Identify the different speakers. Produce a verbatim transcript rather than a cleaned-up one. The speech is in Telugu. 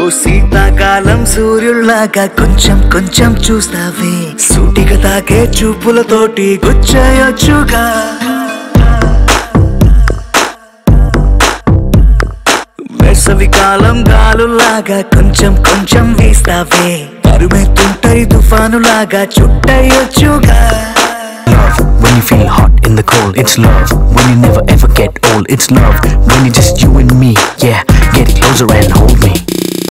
Speaker 1: శీతాకాలం సూర్యుల్లాగా కొంచెం కొంచెం చూస్తావే సూటిగా తాకే చూపులతోటి గుచ్చేయొచ్చుగా వేసవికాలం గాలులాగా కొంచెం కొంచెం వీస్తావే తరుమెత్తుంటాయి తుఫానులాగా చుట్టయొచ్చుగా
Speaker 2: Love when you feel hot in the cold, it's love when you never ever get old, it's love when you just you and me, yeah, get closer and hold me.